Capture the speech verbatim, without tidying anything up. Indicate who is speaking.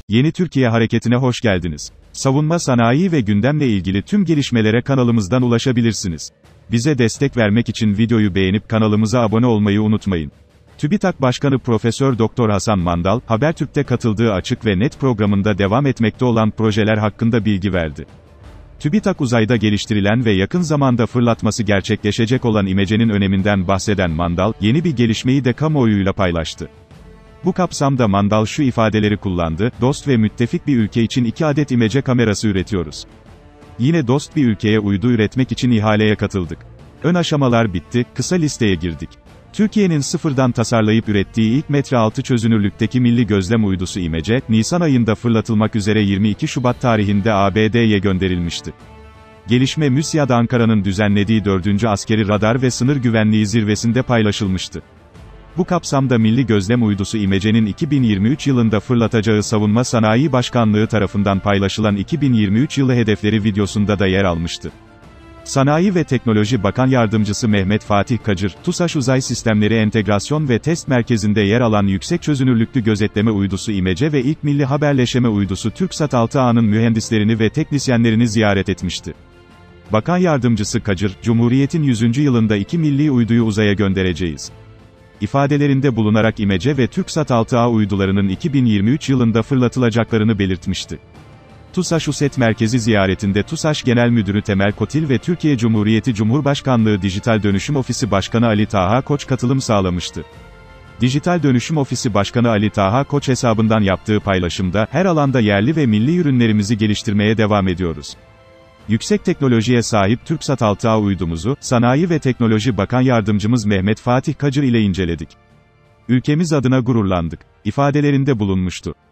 Speaker 1: Yeni Türkiye Hareketi'ne hoş geldiniz. Savunma sanayi ve gündemle ilgili tüm gelişmelere kanalımızdan ulaşabilirsiniz. Bize destek vermek için videoyu beğenip kanalımıza abone olmayı unutmayın. TÜBİTAK Başkanı Profesör Doktor Hasan Mandal, Habertürk'te katıldığı Açık ve Net programında devam etmekte olan projeler hakkında bilgi verdi. TÜBİTAK uzayda geliştirilen ve yakın zamanda fırlatması gerçekleşecek olan İMECE'nin öneminden bahseden Mandal, yeni bir gelişmeyi de kamuoyuyla paylaştı. Bu kapsamda Mandal şu ifadeleri kullandı: "Dost ve müttefik bir ülke için iki adet İMECE kamerası üretiyoruz. Yine dost bir ülkeye uydu üretmek için ihaleye katıldık. Ön aşamalar bitti, kısa listeye girdik. Türkiye'nin sıfırdan tasarlayıp ürettiği ilk metre altı çözünürlükteki milli gözlem uydusu İMECE, Nisan ayında fırlatılmak üzere yirmi iki Şubat tarihinde A B D'ye gönderilmişti. Gelişme MÜSİAD Ankara'nın düzenlediği dördüncü Askeri Radar ve Sınır Güvenliği Zirvesi'nde paylaşılmıştı. Bu kapsamda milli gözlem uydusu İMECE'nin iki bin yirmi üç yılında fırlatacağı Savunma Sanayi Başkanlığı tarafından paylaşılan iki bin yirmi üç yılı hedefleri videosunda da yer almıştı. Sanayi ve Teknoloji Bakan Yardımcısı Mehmet Fatih Kacır, TUSAŞ Uzay Sistemleri Entegrasyon ve Test Merkezi'nde yer alan yüksek çözünürlüklü gözetleme uydusu İMECE ve ilk milli haberleşme uydusu TürkSat altı A'nın mühendislerini ve teknisyenlerini ziyaret etmişti. Bakan Yardımcısı Kacır, "Cumhuriyet'in yüzüncü yılında iki milli uyduyu uzaya göndereceğiz" ifadelerinde bulunarak İMECE ve TürkSat altı A uydularının iki bin yirmi üç yılında fırlatılacaklarını belirtmişti. TUSAŞ USET Merkezi ziyaretinde TUSAŞ Genel Müdürü Temel Kotil ve Türkiye Cumhuriyeti Cumhurbaşkanlığı Dijital Dönüşüm Ofisi Başkanı Ali Taha Koç katılım sağlamıştı. Dijital Dönüşüm Ofisi Başkanı Ali Taha Koç hesabından yaptığı paylaşımda, "Her alanda yerli ve milli ürünlerimizi geliştirmeye devam ediyoruz. Yüksek teknolojiye sahip TürkSat altı A uydumuzu, Sanayi ve Teknoloji Bakan Yardımcımız Mehmet Fatih Kacır ile inceledik. Ülkemiz adına gururlandık" ifadelerinde bulunmuştu.